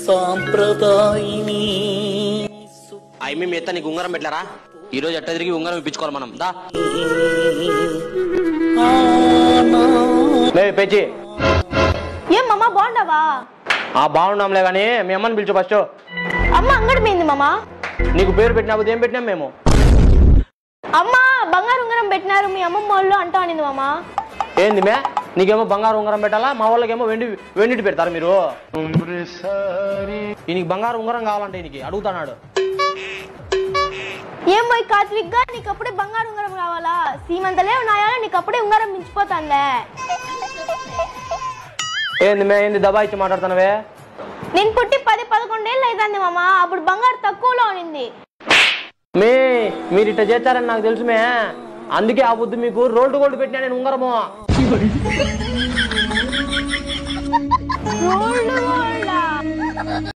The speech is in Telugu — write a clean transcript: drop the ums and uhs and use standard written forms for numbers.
సాంప్రదాయిని అయ్యి మీ ఎత్త నీకు ఉంగరం పెట్టారా? ఈ రోజు ఎట్ట తిరిగి ఉంగరం ఇప్పించుకోవాలి మనం. దా పెంచి ఏమమ్మా బాగుండవా? బాగున్నాంలే గానీ మీ అమ్మని పిలిచు ఫస్ట్. అమ్మ అంగడి పోయింది మామా. నీకు పేరు పెట్టినప్పుడు ఏం పెట్టినాం మేము? అమ్మ బంగారు ఉంగరం పెట్టినారు మీ అమ్మమ్మ వాళ్ళు అంటా అనింది మామా. ఏంది మే? నీకేమో బంగారు ఉంగరం పెట్టాలా, మా వాళ్ళకేమో వెండిటి పెడతారు మీరు. ఈయనకి బంగారు ఉంగరం కావాలంటే ఈయనకి అడుగుతాడు. ఏం పోయి కార్తీక్ నీకు అప్పుడే బంగారు ఉంగరం కావాలా? సీమంతలే ఉన్నాయా నీకు అప్పుడే ఉంగరం మించిపోతాందే. ఏంది మే? ఏంది దబాయిచ్చి మాట్లాడుతున్నావే? నేను పుట్టి 10-11 ఏళ్ళు అవుతుంది మామా. అప్పుడు బంగారు తక్కువలో ఉనింది. మీరు ఇట్లా చేస్తారని నాకు తెలుసు మే. అందుకే ఆ బుద్ధి మీకు రోల్డ్ గోల్డ్ పెట్టినా నేను ఉంగరము. Rolled gold